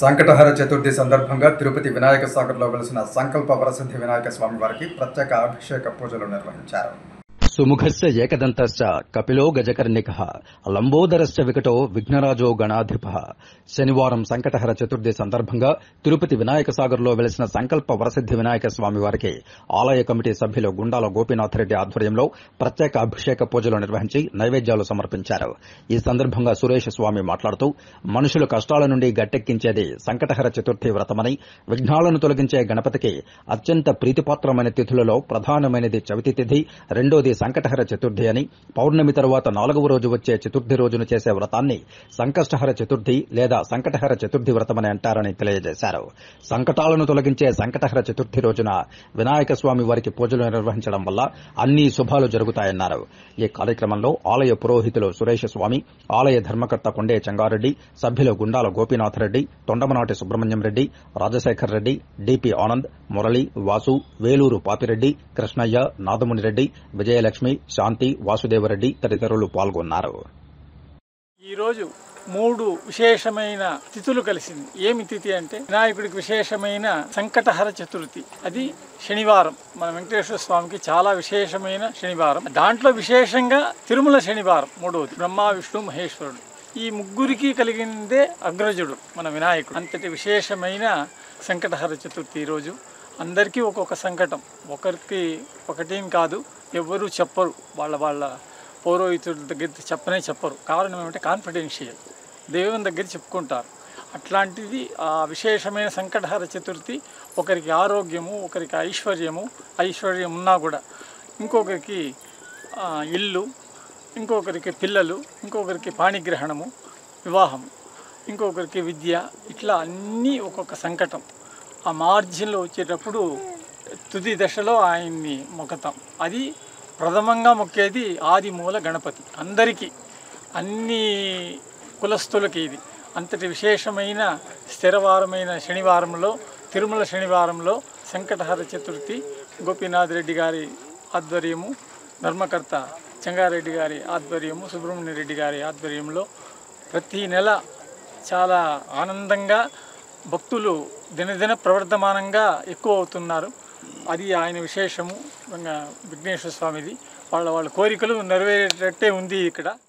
సంకటహర చతుర్థి సందర్భంగా తిరుపతి వినాయక సాగర్లో వెలిసిన సంకల్ప వరసిద్ధి వినాయక స్వామి వారికి ప్రత్యేక అభిషేక పూజలు నిర్వహించారు. సుముఖస్య ఏకదంతశ్చ కపిలో గజకర్ణికః లంబోదరశ్చ వికటో విఘ్నరాజో గణాధిపః. శనివారం సంకటహర చతుర్థి సందర్భంగా తిరుపతి వినాయక సాగర్లో వెలిసిన సంకల్ప వరసిద్ధి వినాయక స్వామి వారికి ఆలయ కమిటీ సభ్యులు గుండాల గోపీనాథ్ రెడ్డి ఆధ్వర్యంలో ప్రత్యేక అభిషేక పూజలు నిర్వహించి నైవేద్యాలు సమర్పించారు. ఈ సందర్భంగా సురేష్ స్వామి మాట్లాడుతూ మనుషులు కష్టాల నుండి గట్టెక్కించేది సంకటహర చతుర్థి వ్రతమని, విఘ్నాలను తొలగించే గణపతికి అత్యంత ప్రీతిపాత్రమైన తిథులలో ప్రధానమైనది చవితి తిథి, రెండోది సంకటహర చతుర్థి అని, పౌర్ణమి తరువాత 4వ రోజు వచ్చే చతుర్థి రోజున చేసే వ్రతాన్ని సంకష్టహర చతుర్థి లేదా సంకటహర చతుర్థి వ్రతమని అంటారని తెలియజేశారు. సంకటాలను తొలగించే సంకటహర చతుర్థి రోజున వినాయక స్వామి వారికి పూజలు నిర్వహించడం వల్ల అన్ని శుభాలు జరుగుతాయన్నారు. ఈ కార్యక్రమంలో ఆలయ పురోహితులు సురేష్ స్వామి, ఆలయ ధర్మకర్త కొండే చెంగారెడ్డి, సభ్యులు గుండాల గోపీనాథ్ రెడ్డి, తొండమనాటి సుబ్రహ్మణ్యం రెడ్డి, రాజశేఖర్ రెడ్డి, డిపి ఆనంద్, మురళి, వాసు, వేలూరు పాపిరెడ్డి, కృష్ణయ్య, నాదముని రెడ్డి, విజయలక్ష్మి, శాంతి, వాసుదేవరెడ్డి తదితరులు పాల్గొన్నారు. ఈరోజు 3 విశేషమైన తిథులు కలిసింది. ఏమి తిథి అంటే వినాయకుడికి విశేషమైన సంకటహర చతుర్థి, అది శనివారం. మన వెంకటేశ్వర స్వామికి చాలా విశేషమైన శనివారం. దాంట్లో విశేషంగా తిరుమల శనివారం 3వది. బ్రహ్మ, విష్ణు, మహేశ్వరుడు ఈ ముగ్గురికి కలిగిందే అగ్రజుడు మన వినాయకుడు. అంతటి విశేషమైన సంకటహర చతుర్థి ఈరోజు అందరికీ ఒక్కొక్క సంకటం, ఒకరికి ఒకటేం కాదు, ఎవరు చెప్పరు, వాళ్ళ పౌరోహితుల దగ్గర చెప్పరు. కారణం ఏమంటే కాన్ఫిడెన్షియల్, దేవుని దగ్గర చెప్పుకుంటారు. అట్లాంటిది ఆ విశేషమైన సంకటహర చతుర్థి ఒకరికి ఆరోగ్యము, ఒకరికి ఐశ్వర్యం ఉన్నా కూడా ఇంకొకరికి ఇల్లు, ఇంకొకరికి పిల్లలు, ఇంకొకరికి పాణిగ్రహణము, వివాహం, ఇంకొకరికి విద్య, ఇట్లా అన్నీ ఒక్కొక్క సంకటం. ఆ మార్జిన్లో వచ్చేటప్పుడు తుది దశలో ఆయన్ని మొక్కుతాం. అది ప్రథమంగా మొక్కేది ఆదిమూల గణపతి. అందరికీ, అన్ని కులస్తులకి ఇది అంతటి విశేషమైన స్థిరవారమైన శనివారంలో, తిరుమల శనివారంలో సంకటహర చతుర్థి గోపీనాథ్ రెడ్డి గారి ఆధ్వర్యము, ధర్మకర్త చెంగారెడ్డి గారి ఆధ్వర్యము, సుబ్రహ్మణ్య రెడ్డి గారి ఆధ్వర్యంలో ప్రతి నెల చాలా ఆనందంగా భక్తులు దినదిన ప్రవర్ధమానంగా ఎక్కువ అవుతున్నారు. అది ఆయన విశేషము. విఘ్నేశ్వర స్వామిది వాళ్ళ కోరికలు నెరవేరేటట్టే ఉంది ఇక్కడ.